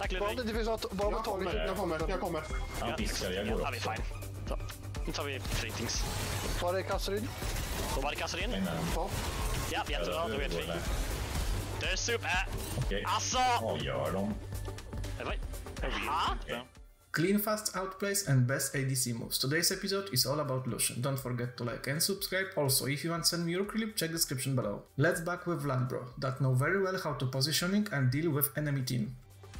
Backline. Det finns något bara taget. Jag kommer. Han piskar, jag går Ja, vi är fine. Så. Nu tar vi fritings. Var är Kasserin? Då var det kastar in. Ja. Ja, jättebra. Då vet vi. Det är super. Okej. Alltså! Vad gör de? Jaha? Clean, fast outplays and best ADC moves. Today's episode is all about Lucian. Don't forget to like and subscribe. Also, if you want to send me your clip, check description below. Let's back with Vladbro, that know very well how to positioning and deal with enemy team.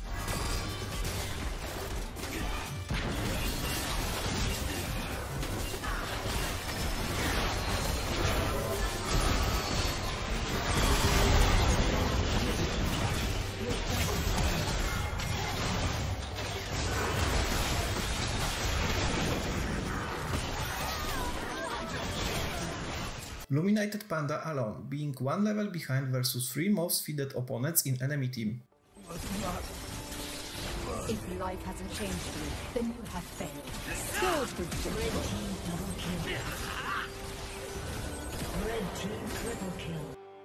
Luminated Panda alone, being one level behind versus 3 most feeded opponents in enemy team. If life hasn't changed you, then you have failed. So forget. Red team double kill. Red team triple kill.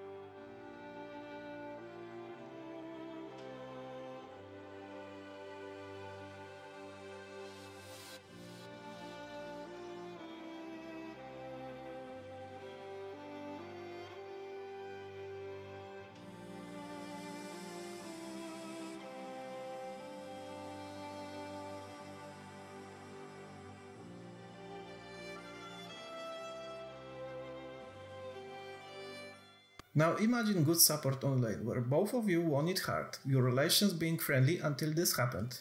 Now imagine good support on lane, where both of you won it hard, your relations being friendly until this happened.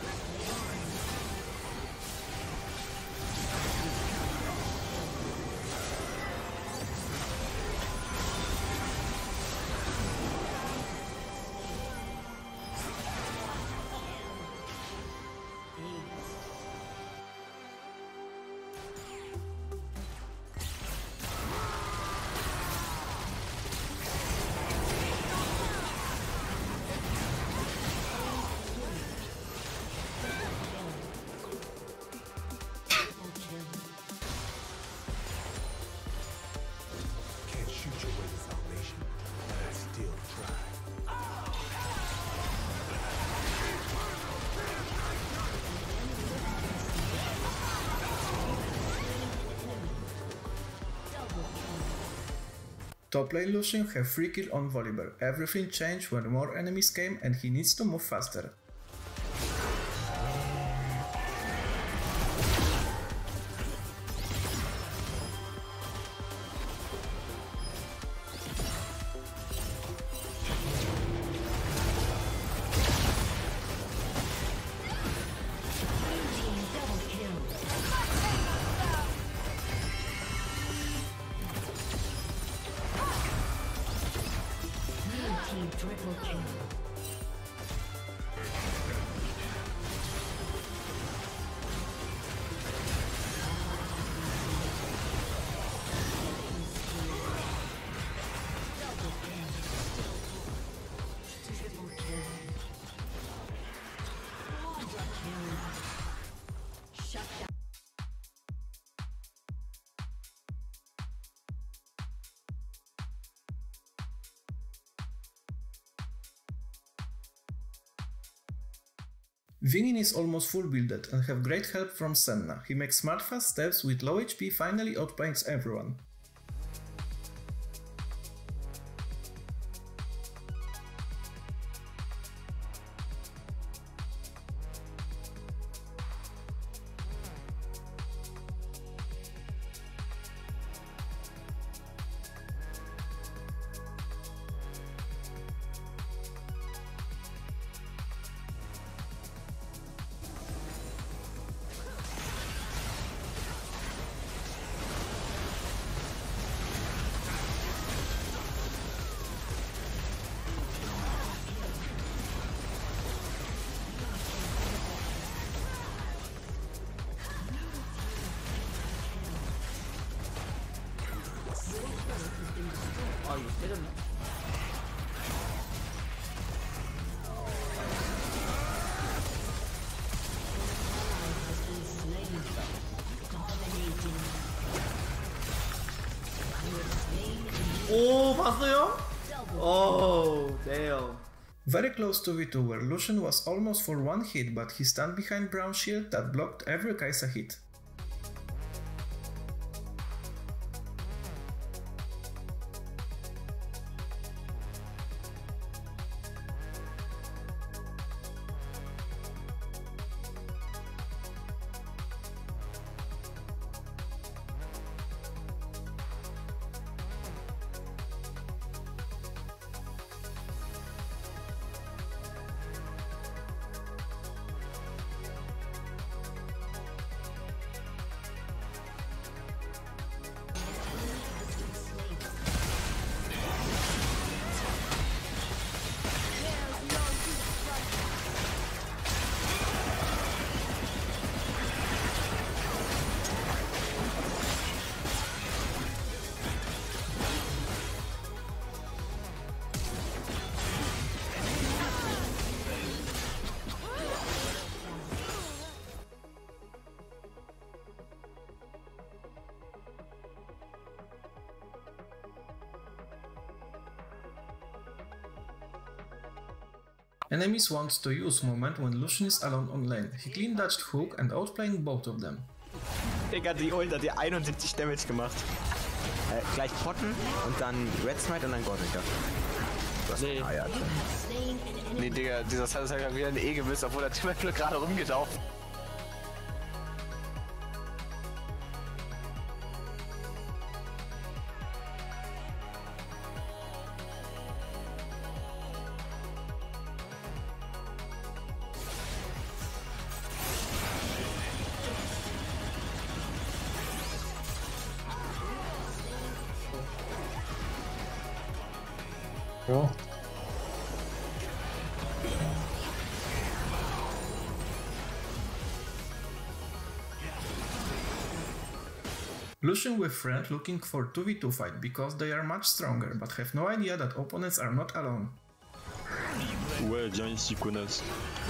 Top lane Lucian have free kill on Volibear. Everything changed when more enemies came and he needs to move faster. Triple kill. Vinin is almost full builded and have great help from Senna. He makes smart fast steps with low HP, finally outplaying everyone. 이거 때렸네. 오, 봤어요? 오, damn. Very close to V2 where Lucian was almost for one hit, but he stand behind brown shield that blocked every Kai'Sa hit. Enemies want to use moment when Lucian is alone on lane. He clean dodged hook and outplaying both of them. Digga, die Ult hat dir 71 Damage gemacht. Gleich potten und dann Red Smite und dann Gothica. Was Nee. Eier. Nee, Digga, dieser Silas hat wieder eine E gemisst, obwohl der Typ nur gerade rumgetaucht. Ja. Lucian with friend looking for 2v2 fight because they are much stronger, but have no idea that opponents are not alone. Ouais, viens ici, connasse.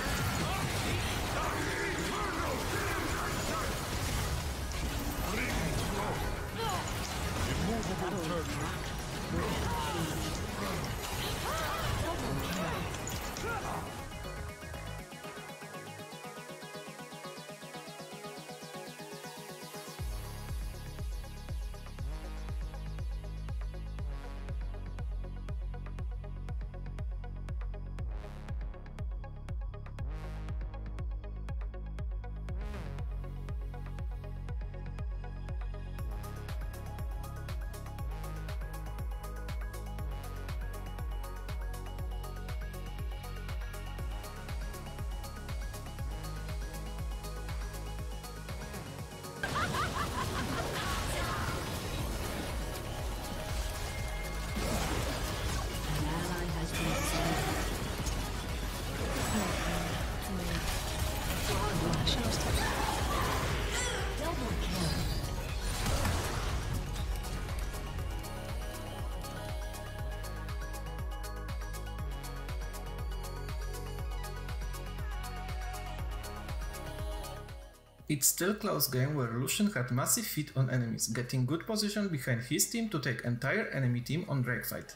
It's still close game where Lucian had massive feat on enemies, getting good position behind his team to take entire enemy team on Drake fight.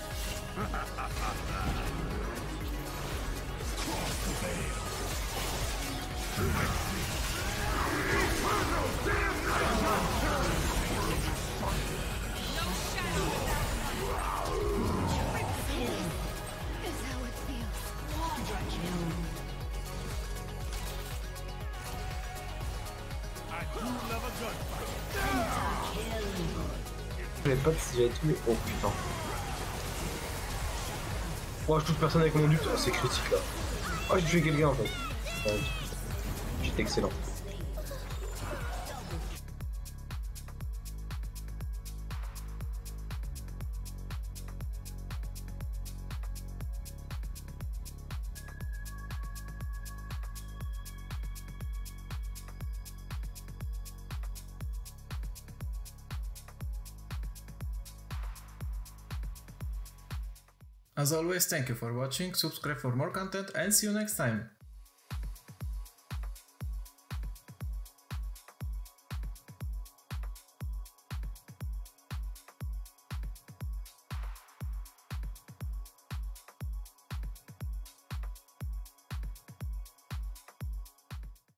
Je savais pas si j'avais tué. Oh putain. Oh, je touche personne avec mon lutte, oh, c'est critique là. Oh, j'ai tué quelqu'un en fait. J'étais excellent. As always, thank you for watching, subscribe for more content and see you next time!